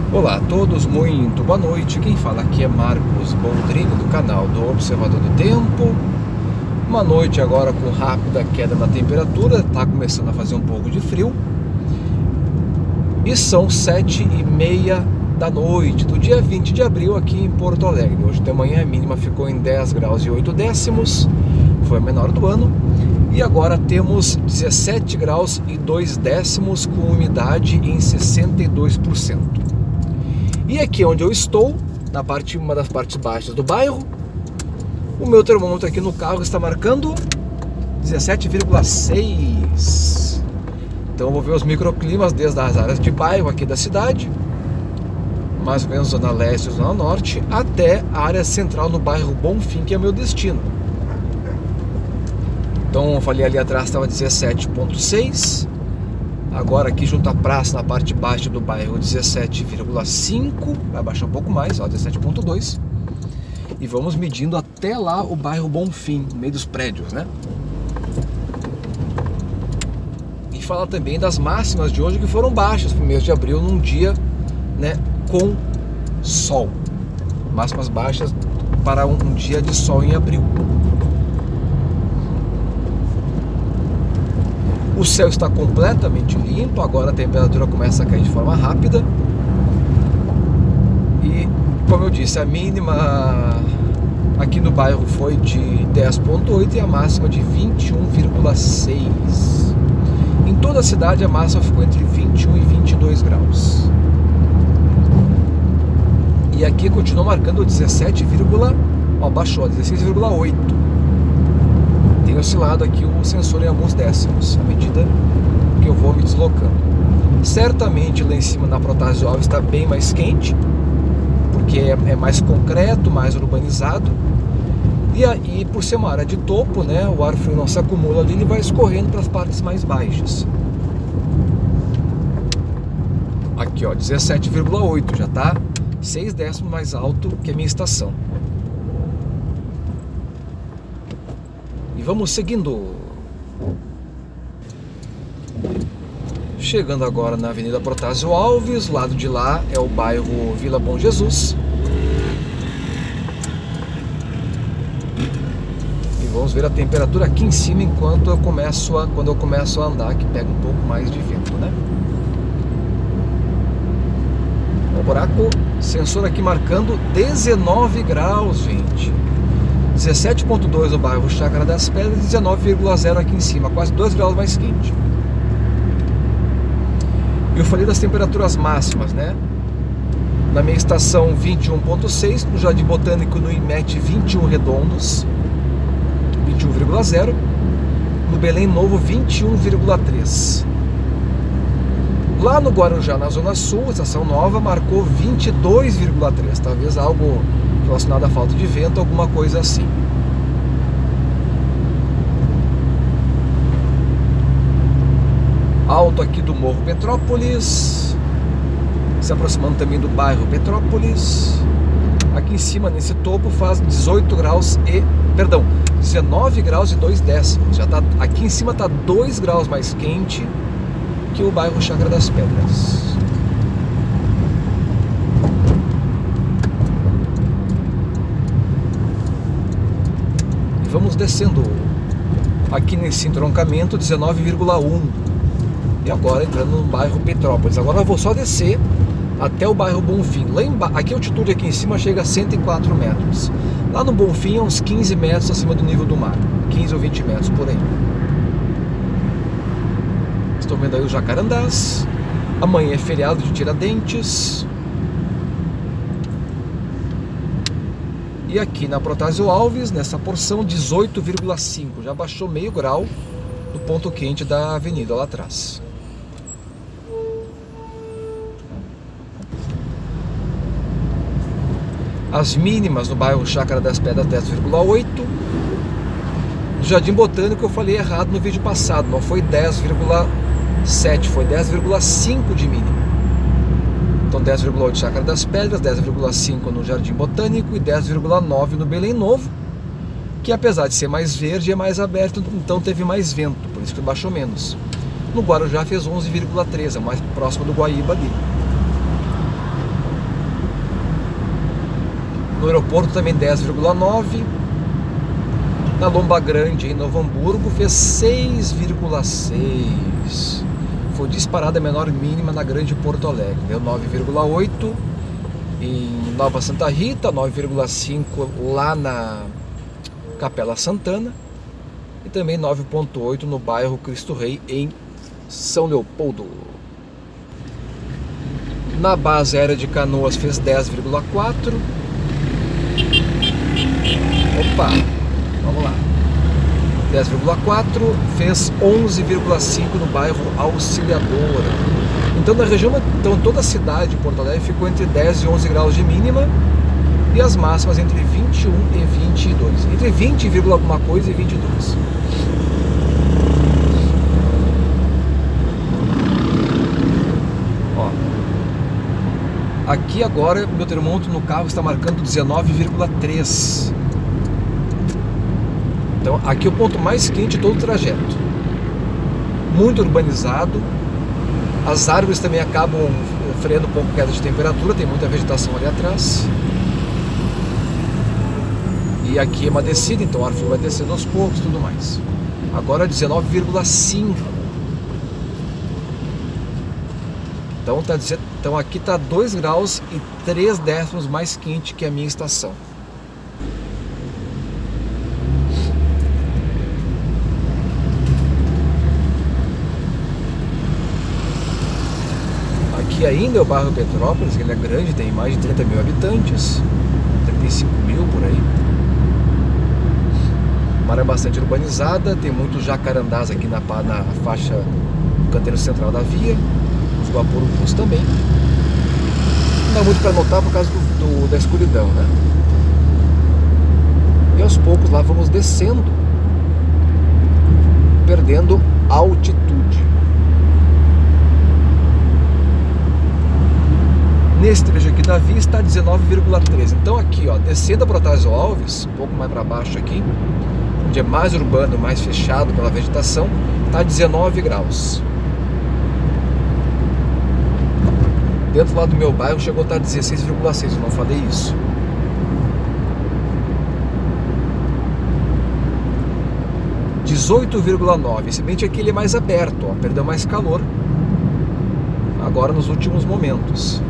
Olá a todos, muito boa noite. Quem fala aqui é Marcos Boldrini, do canal do Observador do Tempo. Uma noite agora com rápida queda na temperatura, está começando a fazer um pouco de frio. E são 7h30 da noite do dia 20 de abril aqui em Porto Alegre. Hoje de manhã a mínima ficou em 10 graus e 8 décimos, foi a menor do ano. E agora temos 17 graus e 2 décimos com umidade em 62%. E aqui onde eu estou, uma das partes baixas do bairro, o meu termômetro aqui no carro está marcando 17,6. Então eu vou ver os microclimas desde as áreas de bairro aqui da cidade, mais ou menos zona leste e zona norte, até a área central no bairro Bonfim, que é o meu destino. Então eu falei ali atrás estava 17,6. Agora aqui junto à praça, na parte baixa do bairro, 17,5. Vai baixar um pouco mais, ó, 17,2. E vamos medindo até lá o bairro Bonfim, no meio dos prédios, né? E falar também das máximas de hoje, que foram baixas para o mês de abril, num dia, né, com sol. Máximas baixas para um dia de sol em abril. O céu está completamente limpo, agora a temperatura começa a cair de forma rápida. E, como eu disse, a mínima aqui no bairro foi de 10,8 e a máxima de 21,6. Em toda a cidade a máxima ficou entre 21 e 22 graus. E aqui continua marcando 17, baixou, 16,8. Tem oscilado aqui o sensor em alguns décimos, à medida que eu vou me deslocando. Certamente lá em cima na Protásio Alves está bem mais quente, porque é mais concreto, mais urbanizado. E aí, por ser uma área de topo, né, o ar frio não se acumula ali, ele vai escorrendo para as partes mais baixas. Aqui, ó, 17,8, já está 6 décimos mais alto que a minha estação. E vamos seguindo. Chegando agora na Avenida Protásio Alves, lado de lá é o bairro Vila Bom Jesus. E vamos ver a temperatura aqui em cima quando eu começo a andar, que pega um pouco mais de vento, né? O buraco, sensor aqui marcando 19 graus, gente. 17,2 no bairro Chácara das Pedras e 19,0 aqui em cima, quase 2 graus mais quente. Eu falei das temperaturas máximas, né? Na minha estação 21,6, no Jardim Botânico no IMET 21 redondos, 21,0, no Belém Novo 21,3. Lá no Guarujá, na Zona Sul, a estação nova marcou 22,3, talvez algo relacionado à falta de vento, alguma coisa assim. Alto aqui do Morro Petrópolis, se aproximando também do bairro Petrópolis. Aqui em cima, nesse topo, faz 19 graus e 2 décimos. Já tá, aqui em cima está 2 graus mais quente que o bairro Chácara das Pedras. Vamos descendo aqui nesse entroncamento, 19,1. E agora entrando no bairro Petrópolis. Agora eu vou só descer até o bairro Bonfim. Aqui a altitude aqui em cima chega a 104 metros. Lá no Bonfim é uns 15 metros acima do nível do mar. 15 ou 20 metros por aí. Estão vendo aí os jacarandás. Amanhã é feriado de Tiradentes. E aqui na Protásio Alves, nessa porção, 18,5. Já baixou meio grau do ponto quente da avenida lá atrás. As mínimas no bairro Chácara das Pedras, 10,8. No Jardim Botânico eu falei errado no vídeo passado. Não foi 10,7, foi 10,5 de mínima. Então 10,8 Chácara das Pedras, 10,5 no Jardim Botânico e 10,9 no Belém Novo, que apesar de ser mais verde é mais aberto, então teve mais vento, por isso que baixou menos. No Guarujá fez 11,3, é mais próximo do Guaíba ali. No aeroporto também 10,9. Na Lomba Grande, em Novo Hamburgo, fez 6,6. Foi disparada a menor mínima na Grande Porto Alegre. Deu 9,8. Em Nova Santa Rita, 9,5 lá na Capela Santana. E também 9,8 no bairro Cristo Rei, em São Leopoldo. Na base aérea de Canoas fez 10,4. Opa, vamos lá. 10,4, fez 11,5 no bairro Auxiliadora. Então na região, toda a cidade de Porto Alegre ficou entre 10 e 11 graus de mínima e as máximas entre 21 e 22. Entre 20, alguma coisa e 22. Aqui agora, meu termômetro no carro está marcando 19,3. Então, aqui é o ponto mais quente de todo o trajeto. Muito urbanizado. As árvores também acabam freando um pouco a queda de temperatura, tem muita vegetação ali atrás. E aqui é uma descida, então o ar frio vai descendo aos poucos e tudo mais. Agora 19,5. Então aqui está 2 graus e 3 décimos mais quente que a minha estação. Aqui ainda é o bairro Petrópolis, ele é grande, tem mais de 30 mil habitantes, 35 mil por aí. Uma área bastante urbanizada, tem muitos jacarandás aqui na faixa do canteiro central da via. Os guapurus também. Não dá muito para notar por causa da escuridão, né? E aos poucos lá vamos descendo, perdendo altitude. Nesse trecho aqui da via está 19,3. Então aqui, ó, descendo para Otávio Alves, um pouco mais para baixo aqui, onde é mais urbano, mais fechado pela vegetação, está 19 graus. Dentro lá do meu bairro chegou a estar 16,6, eu não falei isso. – 18,9, se bem que aqui ele é mais aberto, ó, perdeu mais calor agora nos últimos momentos.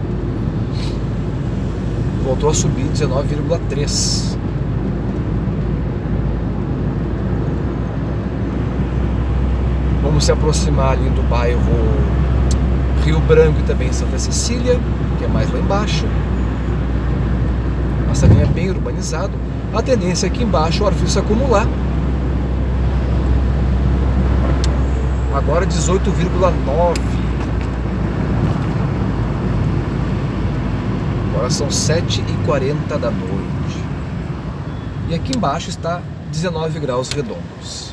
Voltou a subir 19,3. Vamos se aproximar ali do bairro Rio Branco e também Santa Cecília, que é mais lá embaixo. Mas também é bem urbanizado. A tendência é aqui embaixo o ar frio se acumular. Agora 18,9. Agora são 7h40 da noite. E aqui embaixo está 19 graus redondos.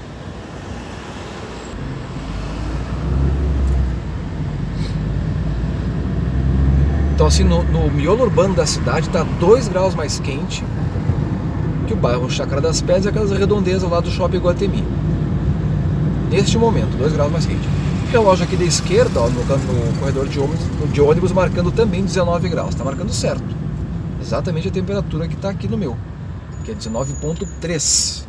Então assim, no miolo urbano da cidade está 2 graus mais quente que o bairro Chácara das Pedras e aquelas redondezas lá do Shopping Iguatemi. Neste momento, 2 graus mais quente. O relógio aqui da esquerda, ó, no corredor de ônibus, marcando também 19 graus. Está marcando certo. Exatamente a temperatura que está aqui no meu, que é 19,3.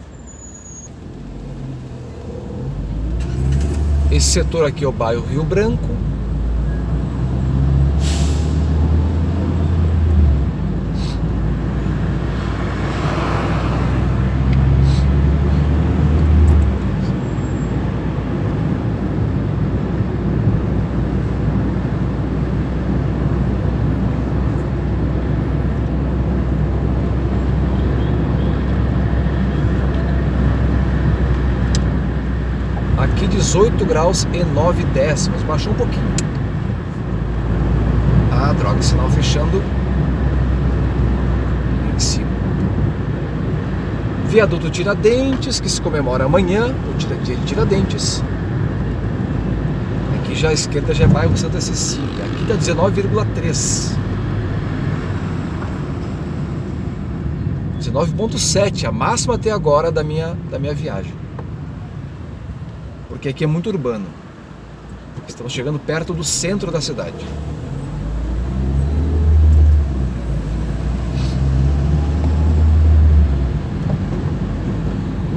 Esse setor aqui é o bairro Rio Branco. Aqui 18 graus e 9 décimos, baixou um pouquinho. Ah, droga, sinal fechando em cima. Viaduto Tiradentes, que se comemora amanhã, o dia de Tiradentes. Aqui já à esquerda já é bairro Santa Cecília. Aqui está 19,3. 19,7, a máxima até agora da minha viagem. Porque aqui é muito urbano. Estamos chegando perto do centro da cidade.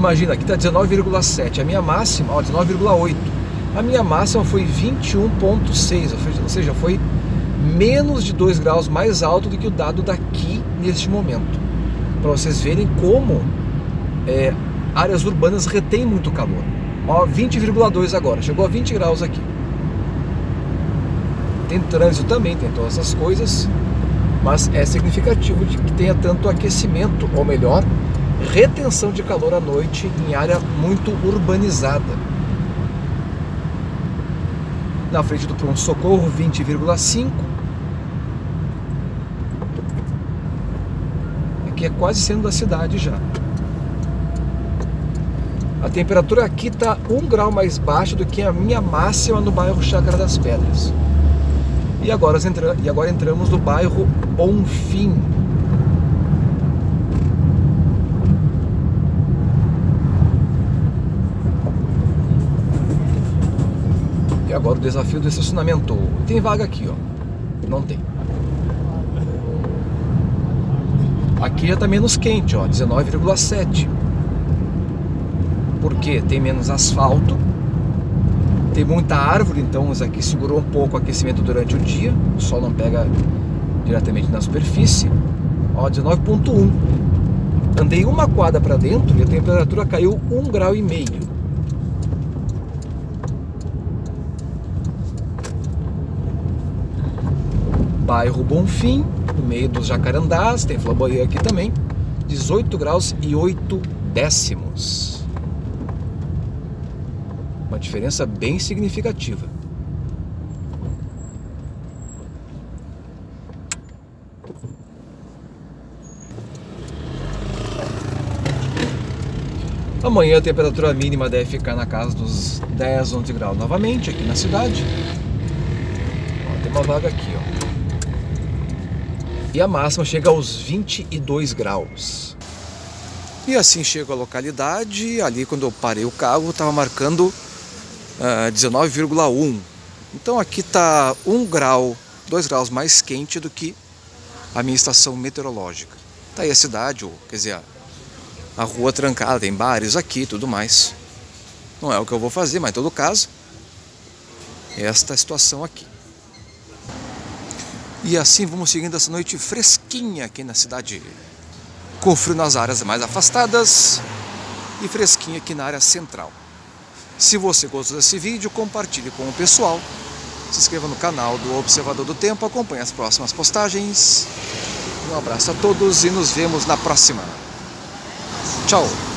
Imagina, aqui está 19,7, a minha máxima, ó, 19,8. A minha máxima foi 21,6, ou seja, foi menos de 2 graus mais alto do que o dado daqui neste momento. Para vocês verem como áreas urbanas retêm muito calor. Ó, 20,2 agora, chegou a 20 graus aqui. Tem trânsito também, tem todas essas coisas, mas é significativo de que tenha tanto aquecimento, ou melhor, retenção de calor à noite em área muito urbanizada. Na frente do pronto-socorro, 20,5. Aqui é quase centro da cidade já. A temperatura aqui está 1 grau mais baixa do que a minha máxima no bairro Chácara das Pedras. E agora entramos no bairro Bonfim. E agora o desafio do estacionamento. Tem vaga aqui, ó. Não tem. Aqui já está menos quente, ó, 19,7. Porque tem menos asfalto, tem muita árvore, então isso aqui segurou um pouco o aquecimento durante o dia. O sol não pega diretamente na superfície. Ó, 19,1. Andei uma quadra para dentro e a temperatura caiu 1,5 grau. Bairro Bonfim, no meio dos jacarandás, tem flamboyant aqui também, 18 graus e 8 décimos. Uma diferença bem significativa. Amanhã a temperatura mínima deve ficar na casa dos 10, 11 graus novamente aqui na cidade. Ó, tem uma vaga aqui, ó. E a máxima chega aos 22 graus. E assim chego à localidade. Ali quando eu parei o carro estava marcando 19,1. Então aqui está 1 grau, 2 graus mais quente do que a minha estação meteorológica. Tá aí a cidade, ou quer dizer, a rua trancada, tem bares aqui e tudo mais. Não é o que eu vou fazer, mas em todo caso, esta é a situação aqui. E assim vamos seguindo essa noite fresquinha aqui na cidade, com frio nas áreas mais afastadas e fresquinha aqui na área central. Se você gostou desse vídeo, compartilhe com o pessoal, se inscreva no canal do Observador do Tempo, acompanhe as próximas postagens. Um abraço a todos e nos vemos na próxima. Tchau!